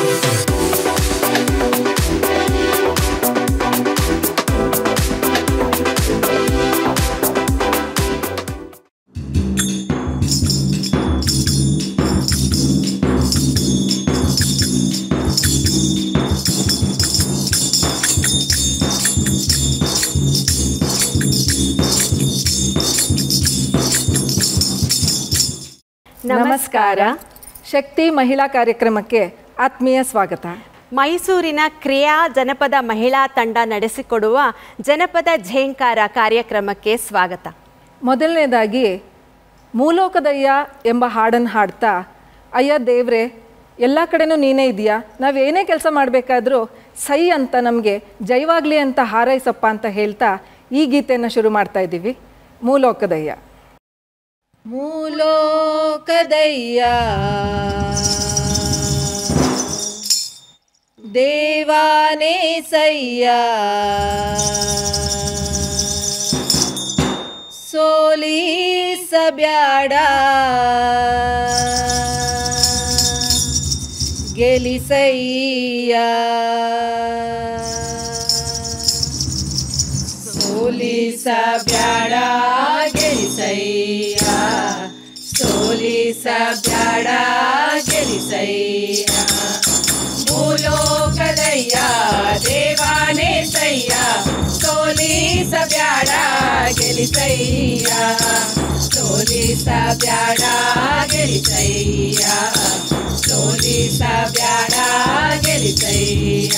ನಮಸ್ಕಾರ. ಶಕ್ತಿ ಮಹಿಳಾ ಕಾರ್ಯಕ್ರಮಕ್ಕೆ ಆತ್ಮೀಯ ಸ್ವಾಗತ. ಮೈಸೂರಿನ ಕ್ರಿಯಾ ಜನಪದ ಮಹಿಳಾ ತಂಡ ನಡೆಸಿಕೊಡುವ ಜನಪದ ಝೇಂಕಾರ ಕಾರ್ಯಕ್ರಮಕ್ಕೆ ಸ್ವಾಗತ. ಮೊದಲನೇದಾಗಿ ಮೂಲೋಕದಯ್ಯ ಎಂಬ ಹಾಡನ್ನು ಹಾಡ್ತಾ, ಅಯ್ಯ ದೇವ್ರೆ ಎಲ್ಲ ಕಡೆನೂ ನೀನೇ ಇದೆಯಾ, ನಾವೇನೇ ಕೆಲಸ ಮಾಡಬೇಕಾದ್ರೂ ಸೈ ಅಂತ ನಮಗೆ ಜೈವಾಗ್ಲಿ ಅಂತ ಹಾರೈಸಪ್ಪ ಅಂತ ಹೇಳ್ತಾ ಈ ಗೀತೆಯನ್ನು ಶುರು ಮಾಡ್ತಾ ಇದ್ದೀವಿ. ಮೂಲೋಕದಯ್ಯ. ಮೂಲೋಕದಯ್ಯ ದೇವಾನೇ ಸಯ್ಯ, ಸೋಲಿಸಬ್ಯಾಡ ಗೆಲಿಸಯ್ಯ, ಸೋಲಿಸಬ್ಯಾಡ ಗೆಲಿಸಯ್ಯ, ಸೋಲಿಸಬ್ಯಾಡ ಗೆಲಿಸಯ್ಯ. ಮೂಲೋಕದಯ್ಯ ದೇವಾನೇ ಸಯ್ಯ, ಸೋಲಿಸಬ್ಯಾಡ ಗೆಲಿಸಯ್ಯ, ಸೋಲಿಸಬ್ಯಾಡ ಗೆಲಿಸಯ್ಯ, ಸೋಲಿಸಬ್ಯಾಡ ಗೆಲಿಸಯ್ಯ.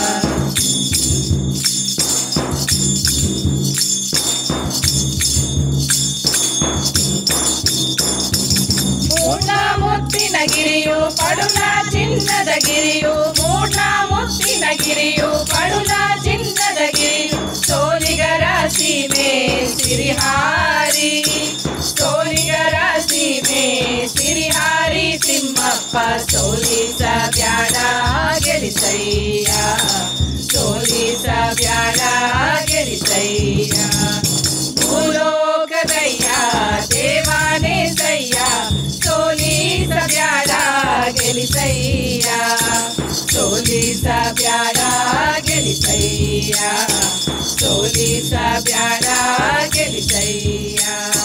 ಮೂಡ್ಲ ಮುತ್ತಿನ ಗಿರಿಯು ಪಡುಲ ಚಿನ್ನದ ಗಿರಿಯು, ಮೂಡ್ಲ ಮುತ್ತಿನ ಗಿರಿಯು ಪಡುಲ ಚಿನ್ನದ ಗಿರಿಯು, ಸೋಲಿಗರ ಸೀಮೆ ಸಿರಿಹಾರಿ, ಸೋಲಿಗರ ಸೀಮೆ ಸಿರಿಹಾರಿ ತಿಮ್ಮಪ್ಪ, ಸೋಲಿಸಬ್ಯಾಡ ಗೆಲಿಸಯ್ಯ, ಸೋಲಿಸಬ್ಯಾಡ ಗೆಲಿಸಯ್ಯ. ಮೂಲೋಕದಯ್ಯ ದೇವಾನೇ ಸಯ್ಯ, ಸೋಲಿಸಬ್ಯಾಡ ಗೆಲಿಸಯ್ಯ, ಸೋಲಿಸಬ್ಯಾಡ ಗೆಲಿಸಯ್ಯ, ಸೋಲಿಸಬ್ಯಾಡ ಗೆಲಿಸಯ್ಯ.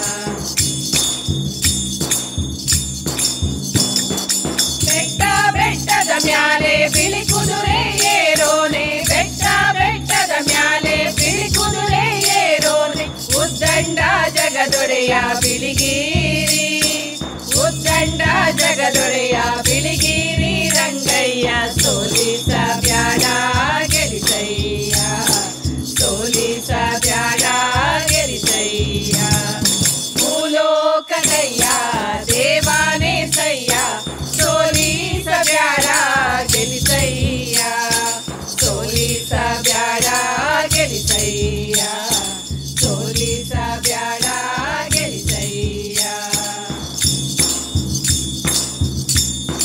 ಬೆಟ್ಟ ಬೆಟ್ಟದ ಮ್ಯಾಲೆ ಬಿಳಿ ಕುದುರೆ ಏರೋನೆ, ಬೆಟ್ಟ ಬೆಟ್ಟದ ಮ್ಯಾಲೆ ಬಿಳಿ ಕುದುರೆ ಏರೋನೆ, ಉದ್ದಂಡ ಜಗದೊಡೆಯ ಬಿಳಿಗಿರಿ, ಉದ್ದಂಡ ಜಗದೊಡೆಯ ಬಿಳಿಗಿರಿ ರಂಗಯ್ಯ, ಸೋಲಿಸಬ್ಯಾಡ ಗೆಲಿಸಯ್ಯ, ಸೋಲಿಸಬ್ಯಾಡ ಗೆಲಿಸಯ್ಯ. ಮೂಲೋಕದಯ್ಯ ದೇವಾನೇ ಸಯ್ಯ, ಸೋಲಿಸಬ್ಯಾಡ ಗೆಲಿಸಯ್ಯ, ಸೋಲಿಸಬ್ಯಾಡ ಗೆಲಿಸಯ್ಯ, ಸೋಲಿಸಬ್ಯಾಡ ಗೆಲಿಸಯ್ಯ.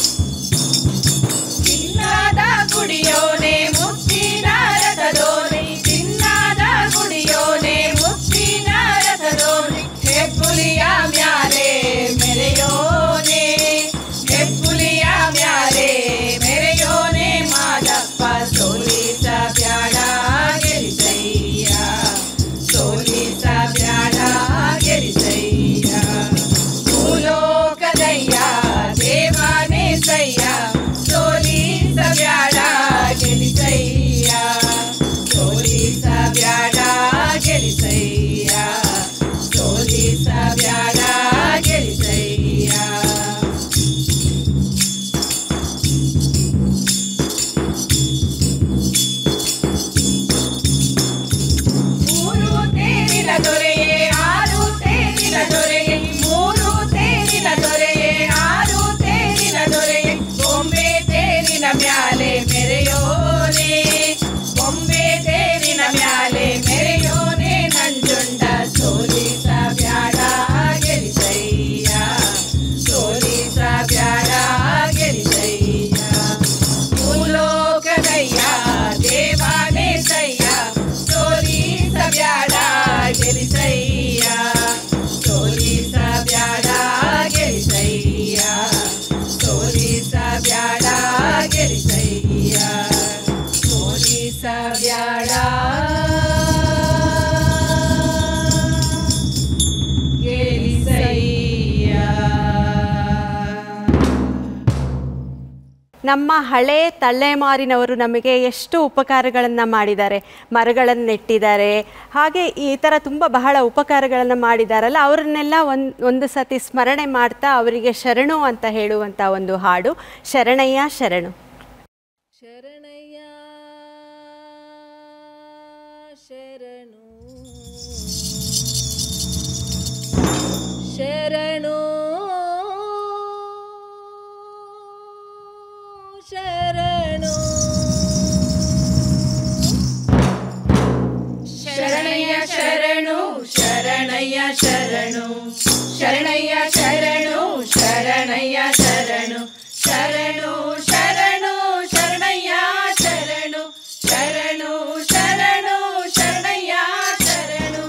ನಮ್ಮ ಹಳೆ ತಲೆಮಾರಿನವರು ನಮಗೆ ಎಷ್ಟು ಉಪಕಾರಗಳನ್ನು ಮಾಡಿದ್ದಾರೆ, ಮರಗಳನ್ನು ನೆಟ್ಟಿದ್ದಾರೆ, ಹಾಗೆ ಈ ಥರ ತುಂಬ ಬಹಳ ಉಪಕಾರಗಳನ್ನು ಮಾಡಿದಾರಲ್ಲ, ಅವರನ್ನೆಲ್ಲ ಒಂದು ಸತಿ ಸ್ಮರಣೆ ಮಾಡ್ತಾ ಅವರಿಗೆ ಶರಣು ಅಂತ ಹೇಳುವಂಥ ಒಂದು ಹಾಡು ಶರಣಯ್ಯ ಶರಣು. ಶರಣಯ್ಯ ಶರಣು ಶರಣು ಶರಣು ಶರಣಯ್ಯ ಶರಣು ಶರಣಯ್ಯ ಶರಣು ಶರಣಯ್ಯ ಶರಣು ಶರಣಯ್ಯ ಶರಣು ಶರಣು ಶರಣು ಶರಣಯ್ಯ ಶರಣು ಶರಣು ಶರಣು ಶರಣಯ್ಯ ಶರಣು.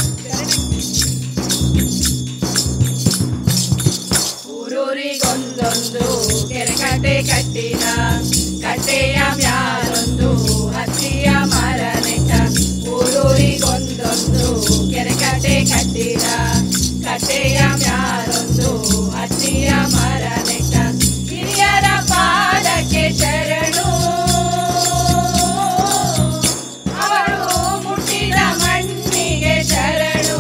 ಊರೂರಿಗೊಂದೊಂದು ಕೆರೆಕಟ್ಟೆ ಕಟ್ಟಿದ, ಕಟ್ಟೆಯ ಮ್ಯಾಲೊಂದು ಹತ್ತಿಯ ಮರ ನೆಟ್ಟ. ಊರೂರಿಗೊಂದೊಂದು ಕೆರೆಕಟ್ಟೆ ಕಟ್ಟಿದ, ಕಟ್ಟೆಯ ಮ್ಯಾಲೊಂದು ಹತ್ತಿಯ ಮರ ನೆಟ್ಟ. ಹಿರಿಯರ ಪಾದಕ್ಕೆ ಶರಣು, ಅವರು ಮುಟ್ಟಿದ ಮಣ್ಣಿಗೆ ಶರಣು.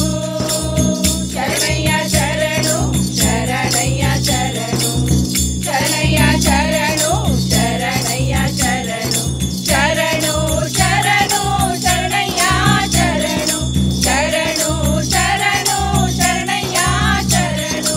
ಶರಣಯ್ಯ ಶರಣು ಶರಣಯ್ಯ ಶರಣು ಶರಣಯ್ಯ ಶರಣು ಶರಣಯ್ಯ ಶರಣು ಶರಣು ಶರಣು ಶರಣಯ್ಯ ಶರಣು ಶರಣು ಶರಣು ಶರಣಯ್ಯ ಶರಣು.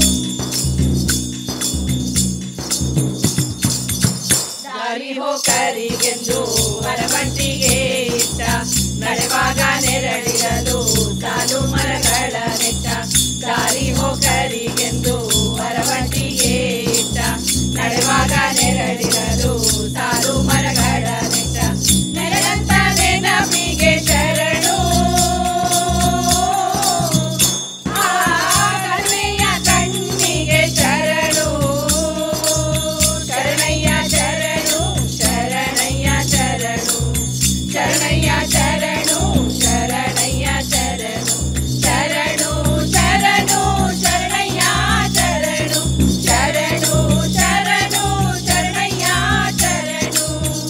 ದಾರಿ ಹೋಕರಿಗೆಂದು ಮರಬಂಟಿಗೆ ಇಟ್ಟ, ನಡೆವಾಗ ನೆರಳಿರಲು ಸಾಲು ಮರಗಳ ನೆಟ್ಟ. ದಾರಿ ಹೋಕರಿಗೆಂದು ಮರಬಂಟಿಗೆ ಇಟ್ಟ, ನಡೆವಾಗ ನೆರಳಿರಲು ಸಾಲು ಮರಗಳ ನೆಟ್ಟ. ನೆರಳಂತ ನೆನಪಿಗೆ ಶರಣು, ಆ ಕರುಣೆಯ ಕಣ್ಣಿಗೆ ಶರಣು. ಶರಣಯ್ಯ ಶರಣು ಶರಣಯ್ಯ ಶರಣು ಶರಣಯ್ಯ ಶರಣು ಶರಣಯ್ಯ ಶರಣು ಶರಣು ಶರಣು ಶರಣಯ್ಯ ಶರಣು ಶರಣು ಶರಣು ಶರಣಯ್ಯ ಶರಣು.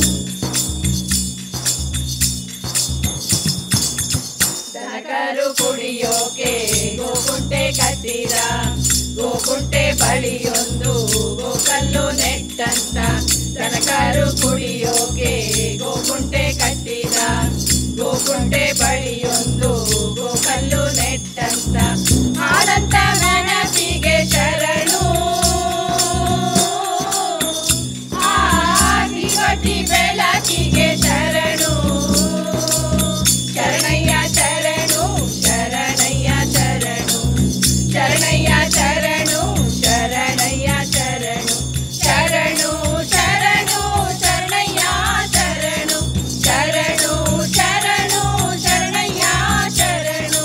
ದನಕರು ಕುಡಿಯೋಕೆ ಗೋಕುಂಟೆ ಕಟ್ಟಿದ, ಗೋಕುಂಟೆ ಬಳಿಯೊಂದು ಗೋಕಲ್ಲು ನೆಟ್ಟಂತ. ದನಕರು ಕುಡಿಯೋಕೆ ಗೋಕುಂಟೆ ಕಟ್ಟಿದ, ಗೋಕುಂಟೆ ಬಳಿಯೊಂದು ಗೋಕಲ್ಲು ನೆಟ್ಟಂತ. ಆನಂತ ನೆನಪಿಗೆ ಶರಣು, ಆ ನಿಗಟಿ ಬೆಳಕಿಗೆ ಶರಣು. ಶರಣಯ್ಯ ಶರಣು ಶರಣಯ್ಯ ಶರಣು ಶರಣಯ್ಯ ಶರಣು ಶರಣಯ್ಯ ಶರಣು ಶರಣು ಶರಣು ಶರಣಯ್ಯ ಶರಣು ಶರಣು ಶರಣು ಶರಣಯ್ಯ ಶರಣು.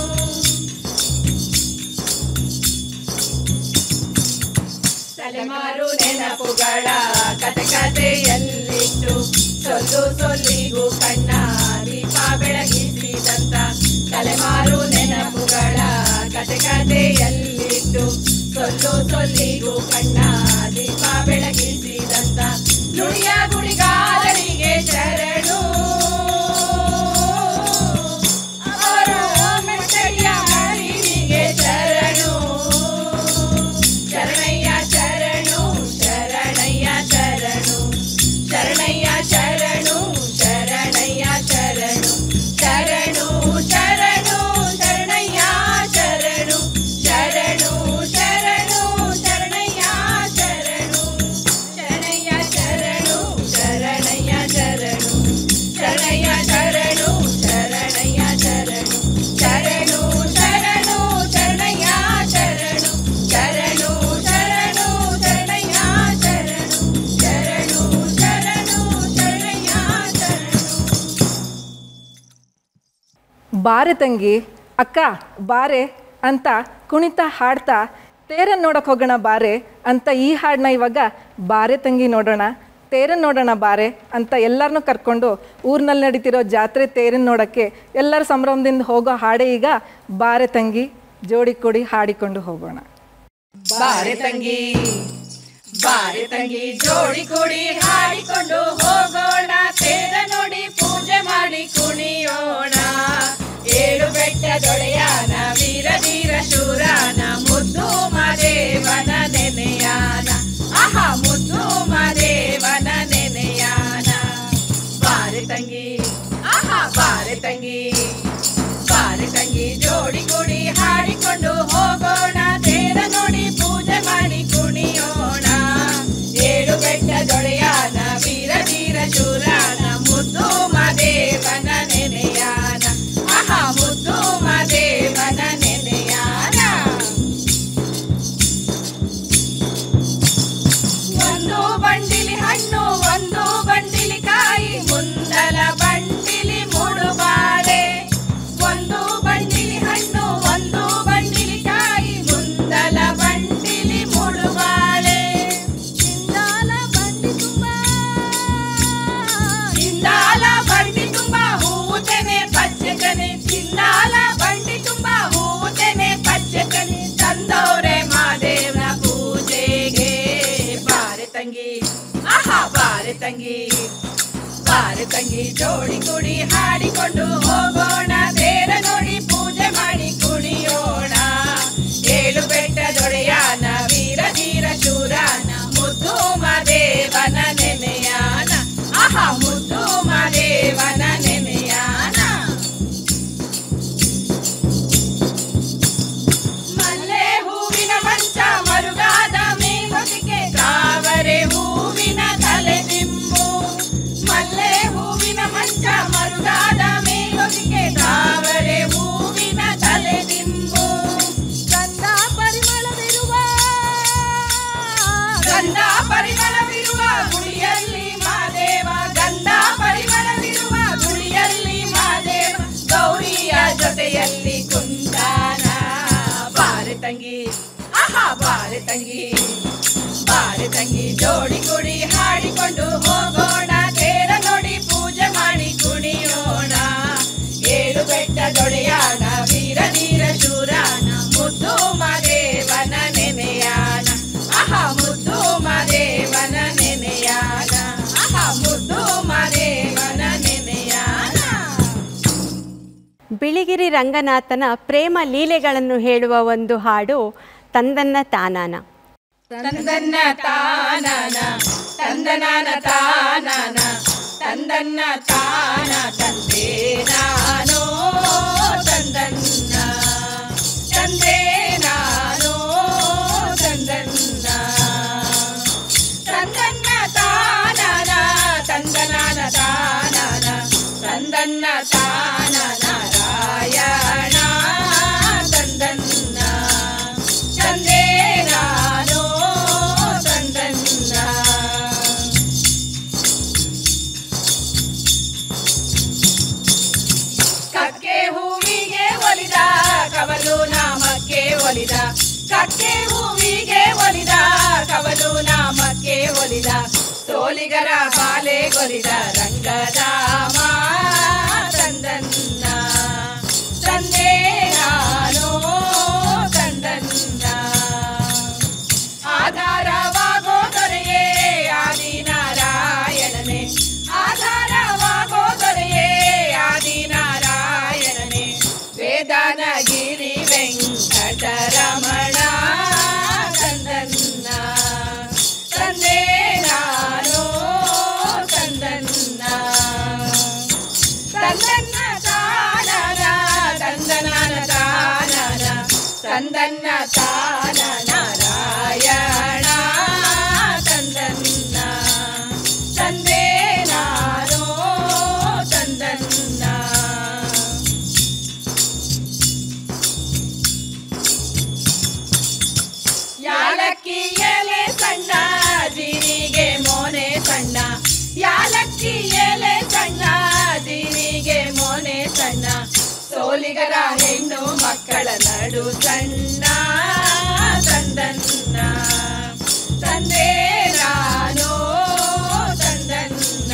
ತಲೆಮಾರು ನೆನಪುಗಳ ಕತೆ ಕತೆಯಲ್ಲಿಟ್ಟು, ಸೊಲ್ಲು ಸೊಲ್ಲಿಗೂ ಕಣ್ಣ ದೀಪ ಬೆಳಗಿಸಿದಂತ. ತಲೆಮಾರು ನೆನಪುಗಳ ಕತೆ ಕತೆಯಲ್ಲಿಟ್ಟು, ಸೊಲ್ಲು ಸೊಲ್ಲಿಗೂ ಕಣ್ಣ ದೀಪ ಬೆಳಗಿಸಿದಂತ. ನುಡಿಯ ಗುಡಿಗಾರರಿಗೆ ಶರಣು, ಅವರು ಮೆಚ್ಚರಿಯ ಅರಿವಿಗೆ ಶರಣು. ಶರಣಯ್ಯ ಶರಣು ಶರಣಯ್ಯ ಶರಣು ಶರಣಯ್ಯ ಶರಣು ಶರಣಯ್ಯ ಶರಣು ಶರಣು ಶರಣು ಶರಣಯ್ಯ ಶರಣು ಶರಣು ಶರಣು ಶರಣಯ್ಯ ಶರಣು ಶರಣಯ್ಯ ಶರಣು ಶರಣಯ್ಯ ಶರಣು ಶರಣಯ್ಯ ಶರಣು ಶರಣಯ್ಯ ಶರಣು ಶರಣು ಶರಣು ಶರಣಯ್ಯ ಶರಣು ಶರಣು ಶರಣು ಶರಣಯ್ಯ ಶರಣು ಶರಣು ಶರಣು ಶರಣಯ್ಯ ಶರಣು. ಬಾರೆ ತಂಗಿ, ಅಕ್ಕ ಬಾರೆ ಅಂತ ಕುಣಿತ ಹಾಡ್ತಾ ತೇರನ್ನು ನೋಡಕ್ಕೆ ಹೋಗೋಣ ಬಾರೆ ಅಂತ ಈ ಹಾಡನ್ನ ಇವಾಗ ಬಾರೆ ತಂಗಿ ನೋಡೋಣ, ತೇರನ್ನು ನೋಡೋಣ ಬಾರೆ ಅಂತ ಎಲ್ಲರನ್ನೂ ಕರ್ಕೊಂಡು ಊರಿನಲ್ಲಿ ನಡೀತಿರೋ ಜಾತ್ರೆ ತೇರನ್ನು ನೋಡೋಕ್ಕೆ ಎಲ್ಲರ ಸಂಭ್ರಮದಿಂದ ಹೋಗೋ ಹಾಡೇ ಈಗ ಬಾರೆ ತಂಗಿ. ಜೋಡಿ ಕೂಡಿ ಹಾಡಿಕೊಂಡು ಹೋಗೋಣ. ಬಾರೆ ತಂಗಿ ಬಾರೆ ತಂಗಿ ಜೋಡಿ ಕೂಡಿ ಹಾಡಿಕೊಂಡು ಹೋಗೋಣ, ತೇರ ನೋಡಿ ಪೂಜೆ ಮಾಡಿ ಕುಣಿಯೋಣ. ಏಳು ಬೆಟ್ಟದೊಡೆಯಾನ ವೀರ ಧೀರ ಶೂರಾನ, ಮುದ್ದು ಮಾದೇವನ ನೆನೆಯಾನ, ಆಹಾ ಮುದ್ದು ಮಾದೇವನ ನೆನೆಯಾನ. ಬಾರೆ ತಂಗಿ ಆಹಾ ಬಾರೆ ತಂಗಿ, ಬಾರೆ ತಂಗಿ ಜೋಡಿ ಕೂಡಿ ಹಾಡಿಕೊಂಡು ಹೋಗೋಣ, ತೇರ ನೋಡಿ ಪೂಜೆ ಮಾಡಿ ಕುಣಿಯೋಣ. ಏಳು ಬೆಟ್ಟದೊಡೆಯಾನ ವೀರ ಧೀರ ಶೂರಾನ, ಮುದ್ದು ಮಾದೇವನ ನೆನೆಯಾನ, ಆಹಾ ಮುದ್ದು ಮಾದೇವನ ನೆನೆಯಾನ. ಒಂದು ಬಂಡಿಲಿ ಹಣ್ಣು ಒಂದು ಬಂಡಿಲಿ ಕಾಯಿ, ಮುಂದಲ ಬಂಡಿಲಿ ಮೂಡು ಬಾಳೆ. ಒಂದು ಬಂಡಿಲಿ ಹಣ್ಣು ಒಂದು ಬಂಡಿಲಿ ಕಾಯಿ, ಮುಂದಲ ಬಂಡಿಲಿ ಮೂಡು ಬಾಳೆ. ಇಂದಾಲ ಬಂಡಿ ತುಂಬಾ ಇಂದಾಲ ಬಂಡಿ ತುಂಬಾ ಹೂವು ತೆನೆ ಪಚ್ಚೆ ಕನೆ, ಇಂದಾಲ ಬಂಡಿ ತುಂಬಾ ಹೂವು ತೆನೆ ಪಚ್ಚೆ ಕನೆ, ತಂದವ್ರೆ ಮಾದೇವನ ಪೂಜೆಗೆ. ಬಾರೆ ತಂಗಿ ಆಹಾ ಬಾರೆ ತಂಗಿ, ಬಾರೆ ತಂಗಿ ಜೋಡಿ ಕೂಡಿ ಹಾಡಿಕೊಂಡು ಹೋಗೋಣ, ತೇರ ನೋಡಿ ಪೂಜೆ ಮಾಡಿ ಕುಣಿಯೋಣ. ಏಳು ಬೆಟ್ಟದೊಡೆಯಾನ ವೀರ ಧೀರ ಶೂರಾನ, ಮುದ್ದು ಮಾದೇವನ ನೆನೆಯಾನ, ಆಹಾ ಮುದ್ದು ಮಾದೇವನ ನೆನೆಯಾನ. ಮಲ್ಲೆ ಹೂವಿನ ಮಂಚ ಮರುಗಾದ ಮೇಲೊದಿಗೆ, ತಾವರೆ ಹೂವಿನ ತಲೆ ದಿಂಬು. ಮಲ್ಲೆ ಹೂವಿನ ಮಂಚ ಮರುಗಾದ ಮೇಲೊದಿಗೆ, ತಾವರೆ ಹೂವಿನ ತಲೆ ದಿಂಬು. ಗಂಧ ಪರಿಮಳವಿರುವ ಗಂಧ ಪರಿಮಳವಿರುವ ಗುಡಿಯಲ್ಲಿ ಮಾದೇವ, ಗಂಧ ಪರಿಮಳವಿರುವ ಗುಡಿಯಲ್ಲಿ ಮಾದೇವ, ಗೌರಿಯ ಜೊತೆಯಲ್ಲಿ ಕುಂತಾನ. ಬಾರೆ ತಂಗಿ ಆಹಾ ಬಾರೆ ತಂಗಿ, ಬಾರೆ ತಂಗಿ ಜೋಡಿ ಕೂಡಿ ಹಾಡಿಕೊಂಡು ಹೋಗೋಣ, ತೇರ ನೋಡಿ ಪೂಜೆ ಮಾಡಿ ಕುಣಿಯೋಣ. ಏಳು ಬೆಟ್ಟದೊಡೆಯಾನ ವೀರ ಧೀರ ಶೂರಾನ, ಮುದ್ದು ಮಾದೇವನ ನೆನೆಯಾನ, ಆಹಾ ಮುದ್ದು ಮಾದೇವನ ನೆನೆಯಾನ, ಆಹಾ ಮುದ್ದು ಮಾದೇವನ ನೆನೆಯಾನ. ಬಿಳಿಗಿರಿ ರಂಗನಾಥನ ಪ್ರೇಮ ಲೀಲೆಗಳನ್ನು ಹೇಳುವ ಒಂದು ಹಾಡು ತಂದನ್ನ ತಾನಾನ. ತಂದನ್ನ ತಾನನ ತಂದನಾನ ತಾನನ, ತಂದನ್ನ ತಾನ ತಂದೆ ನಾನೋ ತಂದನ್ನ, ತಂದೆ ನಾನೋ ತಂದನ್ನ. ತಂದನ್ನ ತಾನನ ತಂದನಾನ ತಾನನ, ತಂದನ್ನ ತಾನ ನಾರಾಯಣ ತಂದನ್ನ, ತಂದೆ ನಾನೋ ತಂದನ್ನ. ಕಕ್ಕೆ ಹೂವಿಗೆ ಒಲಿದ ಕವಲು ನಾಮಕ್ಕೆ ಒಲಿದ, ಕಕ್ಕೆ ಹೂವಿಗೆ ಒಲಿದ ಕವಲು ನಾಮಕ್ಕೆ ಒಲಿದ, ಸೋಲಿಗರ ಬಾಲೆ ಗೊಲಿದ ರಂಗಧಾಮ ತಂದನ್ನ, ತಂದೆ ನಾನೋ ತಂದನ್ನ. ಆಧಾರವಾಗೋ ದೊರೆಯೇ ಆದಿನಾರಾಯಣನೇ, ಆಧಾರವಾಗೋ ದೊರೆಯೇ ಆದಿನಾರಾಯಣನೇ, ವೇದಾನಗಿರಿ ವೆಂಕಟರಮಣ ತಂದನ್ನ, ತಂದೆ ನಾನೋ ತಂದನ್ನ. ತಂದನ್ನ ತಾನನ ತಂದನಾನ ತಾನನ, ತಂದನ್ನ ತಾನ ನಾರಾಯಣ ತಂದನ್ನ, ತಂದೆ ನಾನೋ ತಂದನ್ನ. ಯಾಲಕ್ಕಿ ಎಲೆ ಸಣ್ಣ ಜೀರಿಗೆ ಮೋನೆ ಸಣ್ಣ, ಯಾಲಕ್ಕಿ ಎಲೆ ಸಣ್ಣ ಜೀರಿಗೆ ಮೋನೆ ಸಣ್ಣ, ಸೋಲಿಗರ ಹೆಣ್ಣು ಮಕ್ಕಳ ನಡು ಸಣ್ಣ ತಂದನ್ನ, ತಂದೆ ನಾನೋ ತಂದನ್ನ.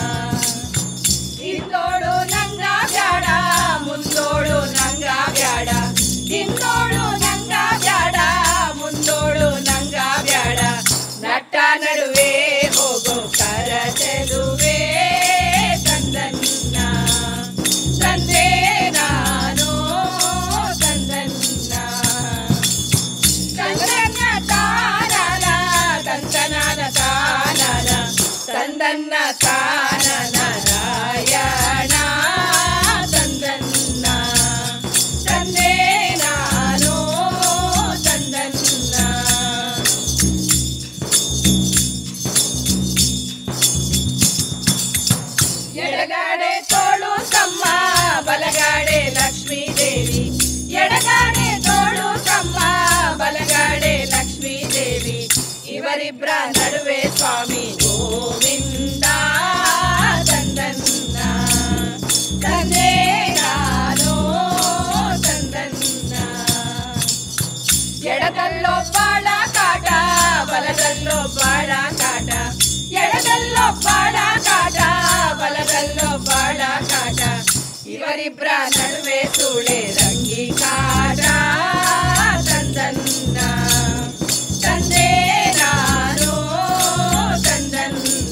ಇಂದೋಳು ನಂಗ ಬ್ಯಾಡ ಮುಂದೋಳು ನಂಗ ಬ್ಯಾಡ, ಇಂದೋಳು ನಂಗ ಬ್ಯಾಡ ಮುಂದೋಳು ನಂಗ ಬ್ಯಾಡ, ನಟ್ಟ ತಂದನ್ನ ತಾನ ನಾರಾಯಣ ತಂದನ್ನ ತಂದೆ ನಾನು ತಂದನ್ನ ಎಡಗಾಡೆ ತೋಳು ತಮ್ಮ ಬಲಗಾಡೆ ಲಕ್ಷ್ಮೀ ದೇವಿ ಎಡಗಾಡೆ ತೋಳು ತಮ್ಮ ಬಲಗಾಡೆ ಲಕ್ಷ್ಮೀ ದೇವಿ ಇವರಿಬ್ಬರ ನಡುವೆ ಸ್ವಾಮಿ ಗೋವಿಂದ ತಂದನ್ನ ತಂದೆ ನಾನು ತಂದನ್ನ ಎಡದಲ್ಲೋ ಬಾಳ ಕಾಟ ಬಲದಲ್ಲೋ ಬಾಳ ಕಾಟ ಎಡದಲ್ಲೋ ಬಾಳ ಕಾಟ ಬಲದಲ್ಲೋ ಬಾಳ ಕಾಟ ಇವರಿಬ್ಬರ ನಡುವೆ ಸೂಳೆ ರಂಗಿ ಕಾಟ ತಂದನ್ನ ತಂದೆ ನಾನು ತಂದನ್ನ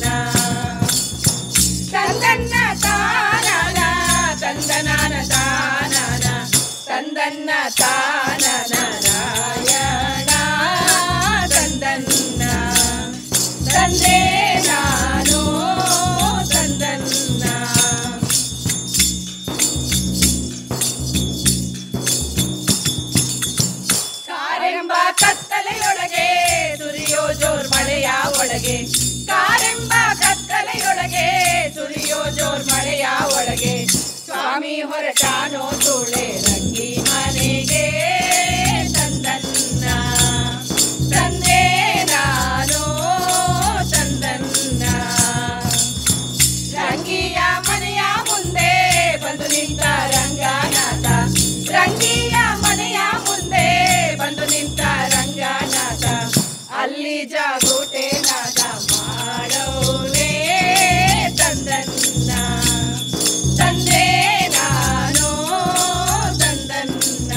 ತಂದನ್ನ ತಾನನ ತಂದನಾನ ತಾನನ ತಂದನ್ನ ತಾನನ ನಾರಾಯಣ ತಂದನ್ನ ತಂದೆ ನಾನು ತಂದನ್ನ ಕಾರೆಂಬ ಕತ್ತಲೆಯೊಳಗೆ ಸುರಿಯೋ ಜೋರ್ ಮಳೆಯ ಒಳಗೆ ಕಾರೆಂಬ ಕತ್ತಲೆಯೊಳಗೆ ಸುರಿಯೋ ಜೋರ್ ಮಳೆಯ ಒಳಗೆ ಸ್ವಾಮಿ ಹೊರಟಾನೋ ಸೂಳೆ ರಂಗಿ ಮನೆಗೆ ತಂದನ್ನ ತಂದೆ ನಾನು ತಂದನ್ನ ರಂಗಿಯ ಮನೆಯ ಮುಂದೆ ಬಂದು ನಿಂತ ರಂಗನಾಥ ರಂಗಿಯ ಮನೆಯ ಮುಂದೆ ಬಂದು ನಿಂತ ರಂಗನಾಥ ಅಲ್ಲಿ ಜಾಗೂಟೆ ನಾದ ಮಾಡೋನೇ ತಂದನ್ನ ತಂದೆ ನಾನು ತಂದನ್ನ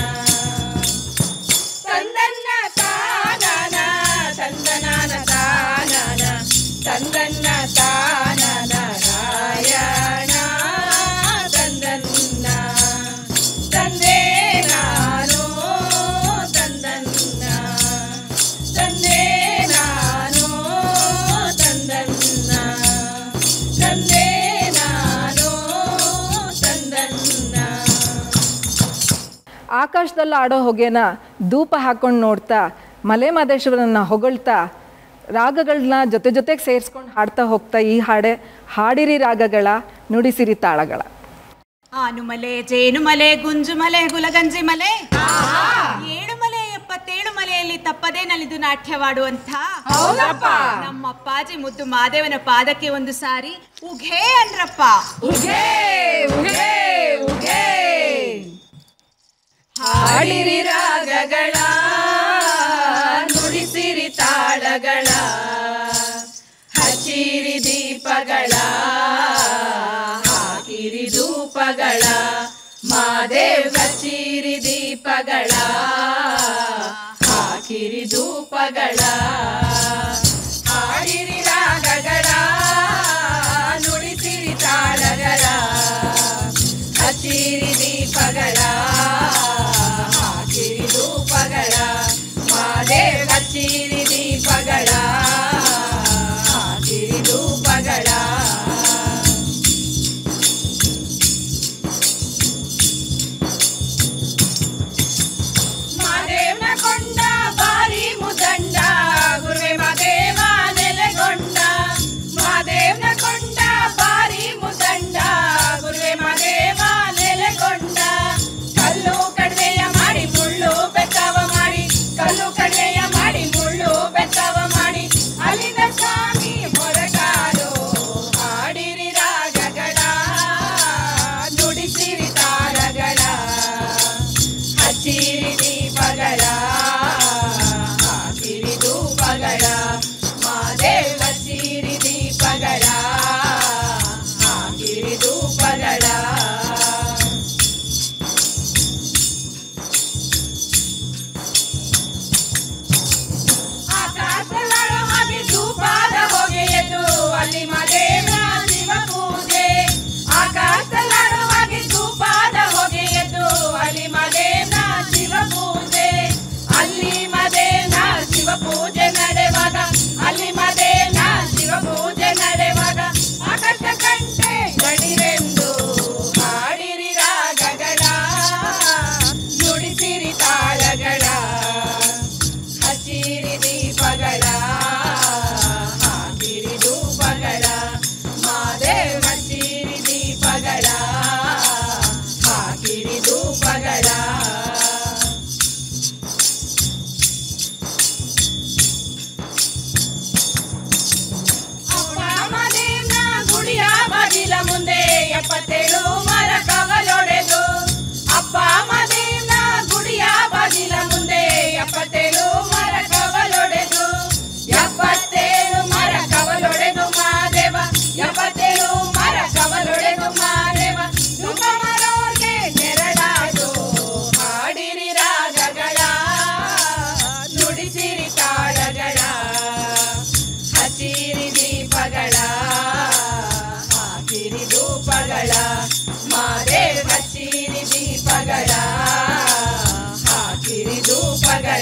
ತಂದನ್ನ ತಾನನ ತಂದನಾನ ತಾನನ ತಂದನ್ನ ತಾನನ ನಾರಾಯಣ ತಂದನ್ನ ತಂದೆ ನಾನು ತಂದನ್ನ ತಂದೆ ನಾನು ತಂದನ್ನ ತಂದೆ ನಾನು ತಂದನ್ನ ಆಕಾಶದಲ್ಲಿ ಆಡೋ ಹೊಗೆನ ಧೂಪ ಹಾಕೊಂಡು ನೋಡ್ತಾ ಮಲೆ ಮಹದೇಶ್ವರನ ಹೊಗಳ್ತಾ ರಾಗಗಳನ್ನ ಜೊತೆ ಜೊತೆಗೆ ಸೇರಿಸ್ಕೊಂಡು ಹಾಡ್ತಾ ಹೋಗ್ತಾ ಈ ಹಾಡೆ ಹಾಡಿರಿ ರಾಗಗಳ ನುಡಿಸಿರಿ ತಾಳಗಳ. ಆನುಮಲೆ ಜೇನುಮಲೆ ಗುಂಜುಮಲೆ ಗುಲಗಂಜಿ ಮಲೆ ಏಳುಮಲೆ 77 ಮಲೆಯಲ್ಲಿ ತಪ್ಪದೇ ನಲಿದು ನಾಟ್ಯವಾಡುವಂಥ ನಮ್ಮ ಅಪ್ಪಾಜಿ ಮುದ್ದು ಮಾದೇವನ ಪಾದಕ್ಕೆ ಒಂದು ಸಾರಿ ಉಘೇ ಅಂದ್ರಪ್ಪ. ಉಘೇ ಉಘೇ ಉಘೇ ಹಾಡಿರಿ ರಾಗಗಳ ನುಡಿಸಿರಿ ತಾಳಗಳ ಹಚ್ಚಿರಿ ದೀಪಗಳ ಹಾಕಿರಿ ಧೂಪಗಳ ಮಾದೇವ್ ಹಚ್ಚಿರಿ ದೀಪಗಳ ಹಾಕಿರಿ ಧೂಪಗಳ ಹಾಡಿರಿ ರಾಗಗಳ ನುಡಿಸಿರಿ ತಾಳಗಳ ಹಚ್ಚಿರಿ ದೀಪಗಳ ಹಾಕಿರಿ ಧೂಪಗಳ ಮಾದೇವ್ ಹಚ್ಚಿರಿ ದೀಪಗಳ ಹಾಕಿರಿ ಧೂಪಗಳ ಮಾದೇವ್ನ ಕೊಂಡ ಬಾರಿ ಮುದಂಡ 77 ಮರ ಕವಲೊಡೆದು ಅಪ್ಪ ಮದೇವ್ನ ಗುಡಿಯ ಬಾಗಿಲ ಮುಂದೆ 77 ಮರ ಕವಲೊಡೆದು 77 ಮರ ಕವಲೊಡೆದು ಮಾದೇವ 77 ಮರ ಕವಲೊಡೆದು ಮಾದೇವ ನುಂಗಮರೋರ್ಗೆ ನೆರಳಾದು ಹಾಡಿರಿ ರಾಗಗಳ ನುಡಿಸಿರಿ ತಾಳಗಳ ಹಚ್ಚಿರಿ ದೀಪಗಳ ಹಾಕಿರಿ ಧೂಪಗಳ ಮಾದೇವ ಹಚ್ಚಿರಿ ದೀಪಗಳ ಹಾಕಿರಿ ಧೂಪಗಳ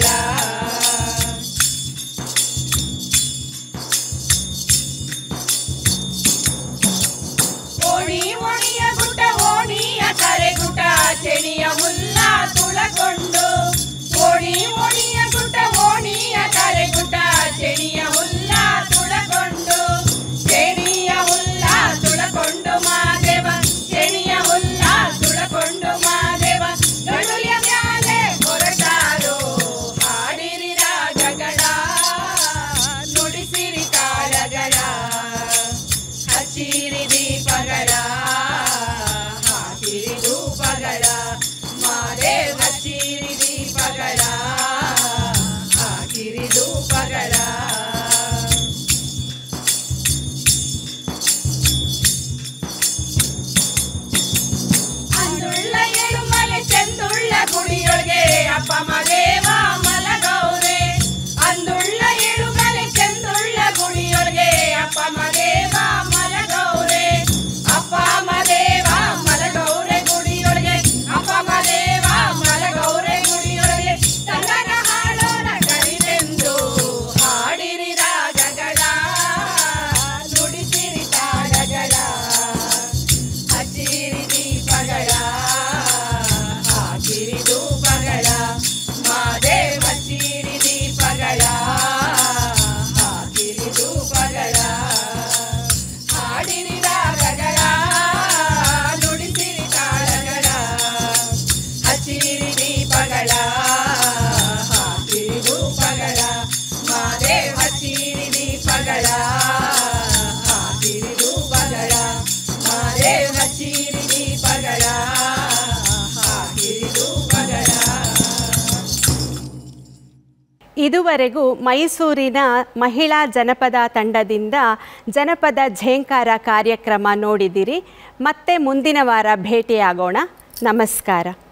ಓಣಿ ಓಣಿಯ ಗುಡ್ಡ ಓಣಿಯ ಕರೆಗುಡ್ಡ ಚೆಣಿಯ ಹುಲ್ಲ ತುಳಕೊಂಡು ಓಣಿ ಓಣಿಯ ಗುಡ್ಡ ಓಣಿಯ ಕರೆಗುಡ್ಡ ಚೆಣಿಯ ಹುಲ್ಲ ತುಳಕೊಂಡು ಚೆಣಿಯ ಹುಲ್ಲ ತುಳಕೊಂಡು ಮಾದೇವ ಚೆಣಿಯ ಹುಲ್ಲ ತುಳಕೊಂಡು ಮಾದೇವ ಗಡುಲಿಯ ಮ್ಯಾಲೆ ಹೊರಟಾರೋ ಹಾಡಿರಿ ರಾಗಗಳ ನುಡಿಸಿರಿ ತಾಳಗಳ ಹಚ್ಚಿರಿ ದೀಪಗಳ ಹಾಕಿರಿ ಧೂಪಗಳ ಮಾದೇವ ಹಚ್ಚಿರಿ ದೀಪಗಳ ಹಾಕಿರಿ ಧೂಪಗಳ ಅಂದುಳ್ಳ ಏಳುಮಲೆ ಚಂದುಳ್ಳ ಗುಡಿಯೊಳಗೆ ಅಪ್ಪ ಮದೇವ ಮಲಗೌರೆ ಅಂದುಳ್ಳ ಏಳುಮಲೆ ಚಂದುಳ್ಳ ಗುಡಿಯೊಳಗೆ ಅಪ್ಪ ಮದೇವ ಮಲಗೌರೆ ಅಪ್ಪ ಮದೇವ ಮಲಗೌರೆ ಗುಡಿಯೊಳಗೆ ಅಪ್ಪ ಮದೇವ ಮಲಗೌರೆ ಗುಡಿಯೊಳಗೆ ತಂಗನ ಹಾಡೋಣ ಕರಿದೆಂದು ಹಾಡಿರಿ ರಾಗಗಳ ನುಡಿಸಿರಿ ತಾಳಗಳ ಹಚ್ಚಿರಿ ದೀಪಗಳ ಹಾಕಿರಿ ಧೂಪಗಳ ಮಾದೇವ ಹಚ್ಚಿರಿ ದೀಪಗಳ ಹಾಕಿರಿ ಧೂಪಗಳ ಹಾಡಿರಿ ರಾಗಗಳ ನುಡಿಸಿರಿ ತಾಳಗಳ ಹಚ್ಚಿರಿ ದೀಪಗಳ ಹಾಕಿರಿ ಧೂಪಗಳ ಮಾದೇವ ಹಚ್ಚಿರಿ ದೀಪಗಳ ಹಾಕಿರಿ ಧೂಪಗಳ ಮಾದೇವ ಹಚ್ಚಿರಿ ದೀಪಗಳ ಹಾಕಿರಿ ಧೂಪಗಳ. ಇದುವರೆಗೂ ಮೈಸೂರಿನ ಮಹಿಳಾ ಜನಪದ ತಂಡದಿಂದ ಜನಪದ ಝೇಂಕಾರ ಕಾರ್ಯಕ್ರಮ ನೋಡಿದಿರಿ. ಮತ್ತೆ ಮುಂದಿನ ವಾರ ಭೇಟಿಯಾಗೋಣ. ನಮಸ್ಕಾರ.